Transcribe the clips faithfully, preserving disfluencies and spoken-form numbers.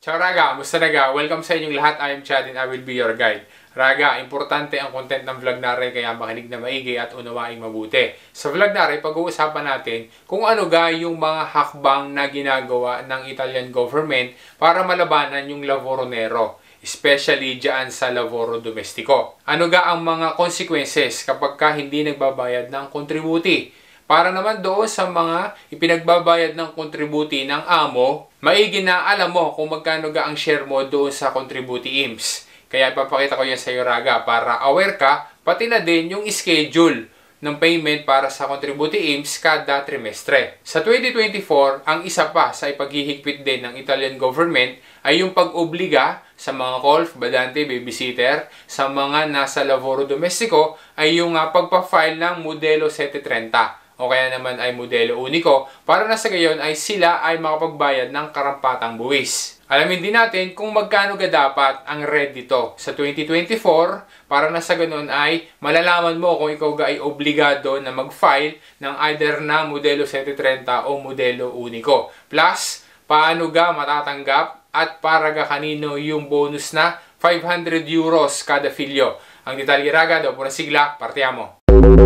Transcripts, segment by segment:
Ciao Raga! Musta Raga? Welcome sa inyong lahat. I am Chad and I will be your guide. Raga, importante ang content ng vlog natin kaya makinig na maigi at unawaing mabuti. Sa vlog natin, pag-uusapan natin kung ano ga yung mga hakbang na ginagawa ng Italian government para malabanan yung lavoro nero, especially dyan sa lavoro domestico. Ano ga ang mga consequences kapag ka hindi nagbabayad ng kontributi? Para naman doon sa mga ipinagbabayad ng kontributi ng amo, maigi na alam mo kung magkano ga ang share mo doon sa kontributi I M S. Kaya ipapakita ko yan sa iyo Raga para aware ka, pati na din yung schedule ng payment para sa kontributi I M S kada trimestre. Sa twenty twenty-four, ang isa pa sa ipaghihigpit din ng Italian government ay yung pag-obliga sa mga golf, badante, babysitter, sa mga nasa lavoro domestico ay yung uh, pagpa-file ng modelo seven thirty o kaya naman ay modelo uniko para na sa gayon ay sila ay makapagbayad ng karampatang buwis. Alamin din natin kung magkano ga dapat ang red dito sa twenty twenty-four para na sa ganon ay malalaman mo kung ikaw ga ay obligado na mag-file ng either na modelo seven thirty o modelo uniko. Plus, paano ga matatanggap at para ga kanino yung bonus na five hundred euros kada filyo. Ang detalye Raga, daw po na sigla, partiamo!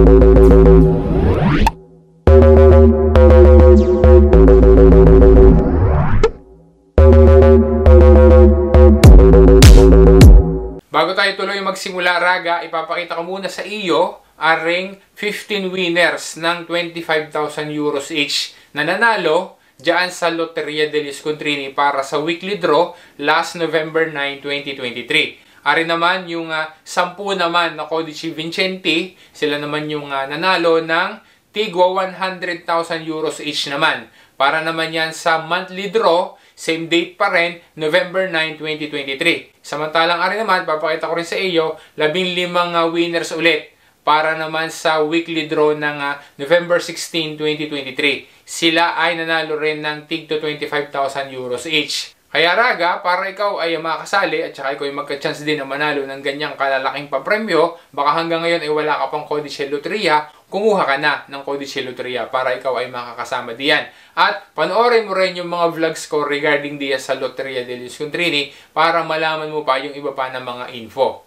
Bago tayo tuloy magsimula Raga, ipapakita ko muna sa iyo aring fifteen winners ng twenty-five thousand euros each na nanalo dyan sa Lotteria degli Scontrini para sa weekly draw last November nine, twenty twenty-three. Ari naman yung uh, sampu naman na Codici Vincenti, sila naman yung uh, nanalo ng tigwa one hundred thousand euros each naman. Para naman yan sa monthly draw, same date pa rin, November nine, twenty twenty-three. Samantalang ari naman, papakita ko rin sa iyo, labing limang uh, winners ulit para naman sa weekly draw ng uh, November sixteen, twenty twenty-three. Sila ay nanalo rin ng tig to twenty-five thousand euros each. Kaya Raga, para ikaw ay makasali at saka ikaw ay magka-chance din na manalo ng ganyang kalalaking papremyo, baka hanggang ngayon ay wala ka pang Codice Lotteria, kumuha ka na ng Codice Lotteria para ikaw ay makakasama diyan. At panoorin mo rin yung mga vlogs ko regarding diya sa Lotteria degli Scontrini para malaman mo pa yung iba pa ng mga info.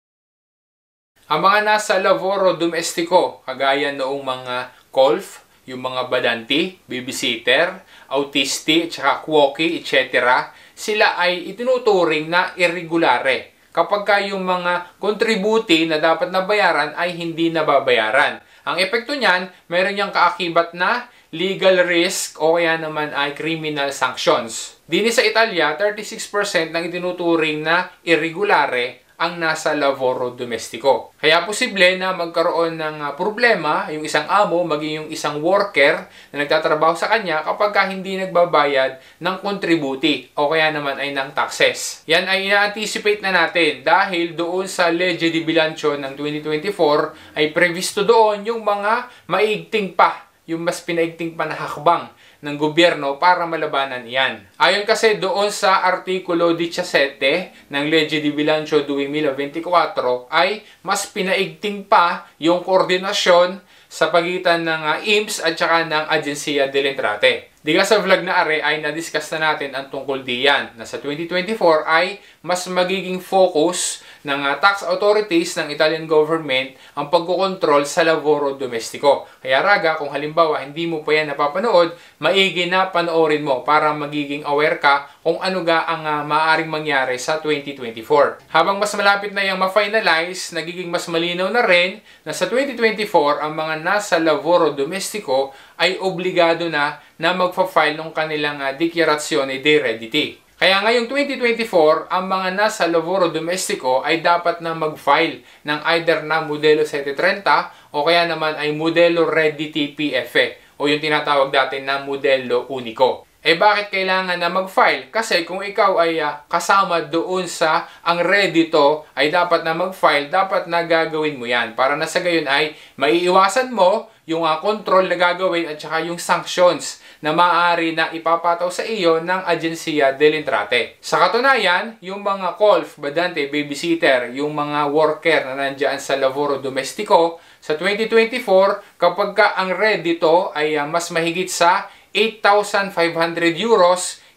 Ang mga nasa lavoro domestico, kagaya noong mga golf, yung mga badanti, babysitter, autisti, tsaka kuoki, et cetera, sila ay itinuturing na irregulare kapag ka yung mga kontributi na dapat nabayaran ay hindi nababayaran. Ang epekto niyan, meron niyang kaakibat na legal risk o kaya naman ay criminal sanctions. Dini sa Italia, thirty-six percent ng itinuturing na irregulare ang nasa lavoro domestico. Kaya posible na magkaroon ng uh, problema yung isang amo, maging yung isang worker na nagtatrabaho sa kanya kapag ka hindi nagbabayad ng kontributi o kaya naman ay ng taxes. Yan ay ina-anticipate na natin dahil doon sa Legge di Bilancio ng twenty twenty-four ay previsto doon yung mga maigting pa, yung mas pinaigting pa na hakbang ng gobyerno para malabanan iyan. Ayon kasi doon sa Artikulo seventeen ng Legge di Bilancio twenty twenty-four ay mas pinaigting pa yung koordinasyon sa pagitan ng uh, I M S at saka ng Agencia delle Entrate. Di ka sa vlog na are ay na-discuss na natin ang tungkol diyan na sa twenty twenty-four ay mas magiging focus ng uh, tax authorities ng Italian government ang pagkokontrol sa lavoro domestico. Kaya Raga, kung halimbawa hindi mo pa yan napapanood, maigi na panoorin mo para magiging aware ka kung ano ga ang uh, maaaring mangyari sa twenty twenty-four. Habang mas malapit na yung ma-finalize, nagiging mas malinaw na rin na sa twenty twenty-four ang mga nasa lavoro domestico ay obligado na na magfa-file ng kanilang uh, dichiarazione di redditi. Kaya ngayong twenty twenty-four, ang mga nasa lavoro domestico ay dapat na mag-file ng either na modelo seven thirty o kaya naman ay modelo redditi P F E o yung tinatawag dati na modelo uniko. Eh bakit kailangan na mag-file? Kasi kung ikaw ay uh, kasama doon sa ang reddito ay dapat na mag-file, dapat na gagawin mo yan. Para na sa gayon ay maiiwasan mo yung uh, control na gagawin at saka yung sanctions na maaari na ipapataw sa iyo ng Agencia delle Entrate. Sa katunayan, yung mga golf, badante, babysitter, yung mga worker na nandyan sa lavoro domestico, sa twenty twenty-four, kapag ka ang reddito ay uh, mas mahigit sa eight thousand five hundred euros,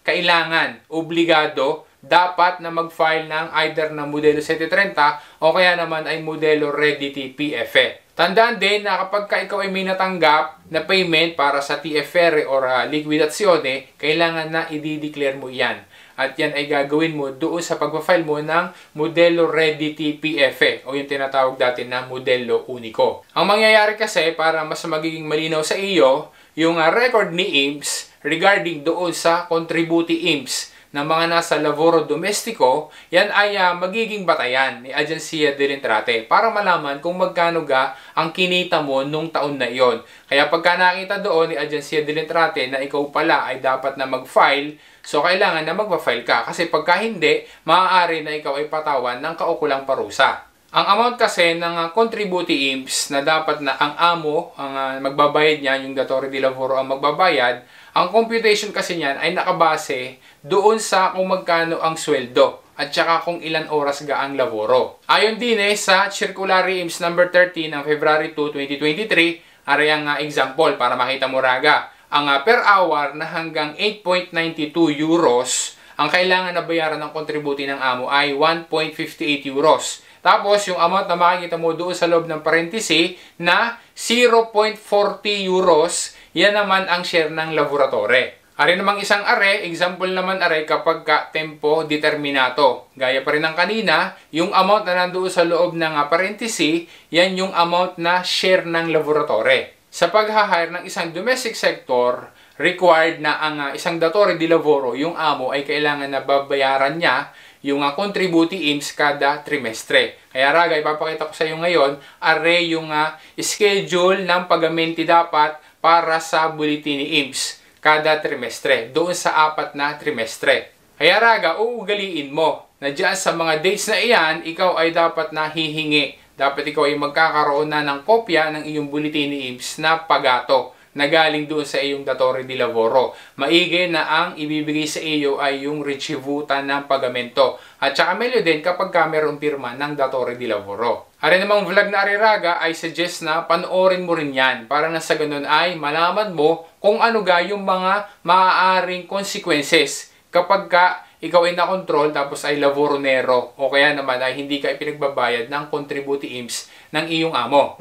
kailangan, obligado, dapat na mag-file ng either na modelo seven thirty o kaya naman ay modelo Reddity P F E. Tandaan din na kapag ka ikaw ay may natanggap na payment para sa T F R or uh, liquidazione, kailangan na i-declare mo yan. At yan ay gagawin mo doon sa pagpa-file mo ng modelo Reddity P F E o yung tinatawag dati na modelo unico. Ang mangyayari kasi para mas magiging malinaw sa iyo, yung uh, record ni I M S regarding doon sa contributi I M S ng mga nasa Lavoro Domestico, yan ay uh, magiging batayan ni Agencia del Entrate para malaman kung magkano ga ang kinita mo nung taon na iyon. Kaya pagka nakita doon ni Agencia del Entrate na ikaw pala ay dapat na mag-file, so kailangan na mag-file ka. Kasi pagka hindi, maaari na ikaw ay patawan ng kaukulang parusa. Ang amount kasi ng uh, contributi I M S na dapat na ang amo, ang uh, magbabayad niyan, yung Datore di Lavoro ang magbabayad, ang computation kasi niyan ay nakabase doon sa kung magkano ang sweldo at saka kung ilan oras ga ang laboro. Ayon din eh sa Circulary I M S number thirteen ng February two, twenty twenty-three, ari ang uh, example para makita mo raga. Ang uh, per hour na hanggang eight point nine two euros, ang kailangan na bayaran ng kontributi ng amo ay one point five eight euros. Tapos, yung amount na makikita mo doon sa loob ng parentesi na zero point four zero euros, yan naman ang share ng laboratore. Ari namang isang are, example naman are kapag ka tempo determinato. Gaya pa rin ng kanina, yung amount na nandoon sa loob ng parentesi, yan yung amount na share ng laboratore. Sa pag-hire ng isang domestic sector, required na ang uh, isang datore di lavoro, yung amo ay kailangan na babayaran niya yung uh, contributi I M S kada trimestre. Kaya raga, ipapakita ko sa iyo ngayon, are yung uh, schedule ng pagamenti dapat para sa bulletin ni I M S kada trimestre, doon sa apat na trimestre. Kaya raga, uugaliin mo na dyan sa mga dates na iyan, ikaw ay dapat na hihingi. Dapat ikaw ay magkakaroon na ng kopya ng iyong bulletin ni I M S na pagato na galing doon sa iyong Datore di Lavoro. Maigi na ang ibibigay sa iyo ay yung rechibutan ng pagamento. At saka melyo din kapag ka mayroong pirma ng Datore di Lavoro. Ari namang vlog na Ariraga ay suggest na panoorin mo rin yan para na sa ganun ay malaman mo kung ano ga yung mga maaaring consequences kapag ka ikaw ay na-control tapos ay lavoronero o kaya naman ay hindi ka ipinagbabayad ng contributi I M S ng iyong amo.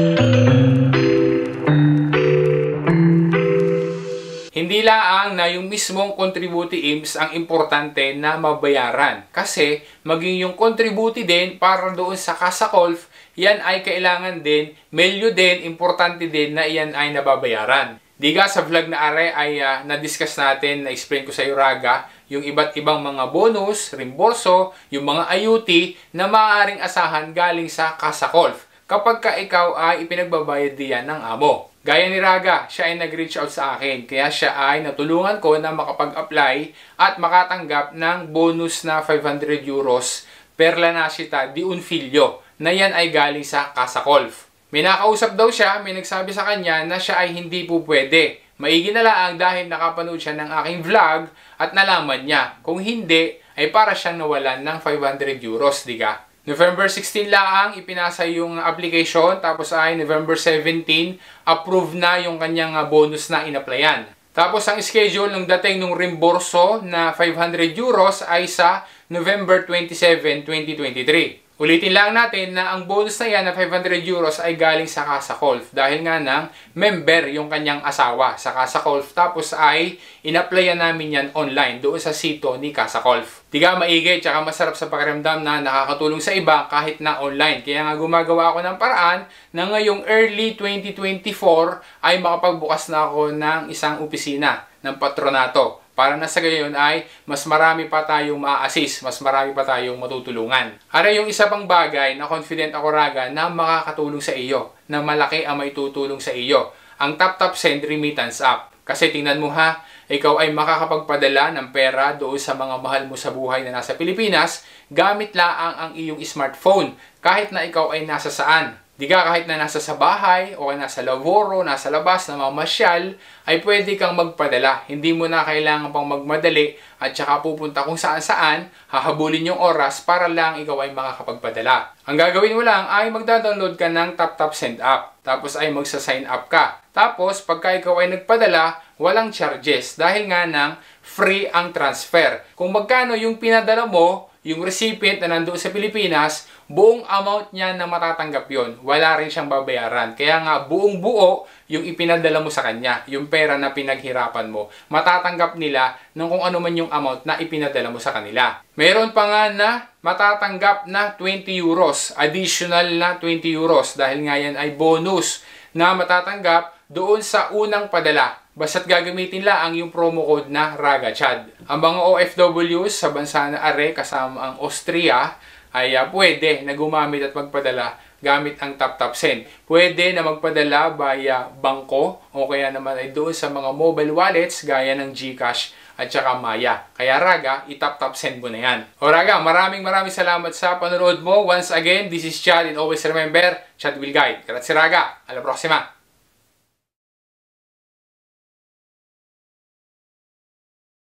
Hindi laang na yung mismong contributi I M S ang importante na mabayaran. Kasi maging yung contributi din para doon sa Kasakolf, yan ay kailangan din, melyo din, importante din na yan ay nababayaran. Diga sa vlog na are ay uh, na-discuss natin, na-explain ko sa iyo raga, yung iba't ibang mga bonus, reimborso, yung mga I U T na maaaring asahan galing sa Kasakolf kapag ka ikaw ay ipinagbabayad diyan ng amo. Gaya ni Raga, siya ay nag-reach out sa akin. Kaya siya ay natulungan ko na makapag-apply at makatanggap ng bonus na five hundred euros per la nascita di un figlio na yan ay galing sa Kasakolf. May nakausap daw siya, may nagsabi sa kanya na siya ay hindi po pwede. Maigi na lang dahil nakapanood siya ng aking vlog at nalaman niya. Kung hindi, ay para siyang nawalan ng five hundred euros, diga? November sixteen lang ipinasa yung application, tapos ay November seventeen approve na yung kanyang bonus na inapplyan. Tapos ang schedule ng dating ng reimborso na five hundred euros ay sa November twenty-seven, twenty twenty-three. Ulitin lang natin na ang bonus na yan na five hundred euros ay galing sa Kasakolf dahil nga ng member yung kanyang asawa sa Kasakolf. Tapos ay in-applyan namin yan online doon sa sito ni Kasakolf. Tiga maigi, tsaka masarap sa pakiramdam na nakakatulong sa iba kahit na online. Kaya nga gumagawa ako ng paraan na ngayong early twenty twenty-four ay makapagbukas na ako ng isang opisina ng patronato. Para na sa gayon ay mas marami pa tayong ma-assist, mas marami pa tayong matutulungan. Ara yung isa pang bagay na confident ako raga na makakatulong sa iyo, na malaki ang may tutulong sa iyo, ang TapTap Send Remittance app. Kasi tingnan mo ha, ikaw ay makakapagpadala ng pera doon sa mga mahal mo sa buhay na nasa Pilipinas gamit laang ang iyong smartphone kahit na ikaw ay nasa saan. Di ka kahit na nasa sa bahay o nasa Lavoro, nasa labas, na mamasyal, ay pwede kang magpadala. Hindi mo na kailangan pang magmadali at saka pupunta kung saan saan, hahabulin yung oras para lang ikaw ay makakapagpadala. Ang gagawin mo lang ay magda-download ka ng TapTap Send app. Tapos ay magsa-sign up ka. Tapos pagka ikaw ay nagpadala, walang charges dahil nga ng free ang transfer. Kung magkano yung pinadala mo, yung recipient na nandoon sa Pilipinas, buong amount niya na matatanggap yon. Wala rin siyang babayaran. Kaya nga buong buo yung ipinadala mo sa kanya, yung pera na pinaghirapan mo, matatanggap nila ng kung ano man yung amount na ipinadala mo sa kanila. Meron pa nga na matatanggap na twenty euros, additional na twenty euros dahil nga yan ay bonus na matatanggap doon sa unang padala. Basta't gagamitin lang yung promo code na RagaChad. Ang mga O F Ws sa bansa na are kasama ang Austria ay uh, pwede na gumamit at magpadala gamit ang TapTapSend. Pwede na magpadala via bangko o kaya naman ay doon sa mga mobile wallets gaya ng GCash at saka Maya. Kaya Raga, i-TapTapSend mo na yan. O Raga, maraming maraming salamat sa panonood mo. Once again, this is Chad and always remember, Chad will guide. Grazie Raga, alla prossima!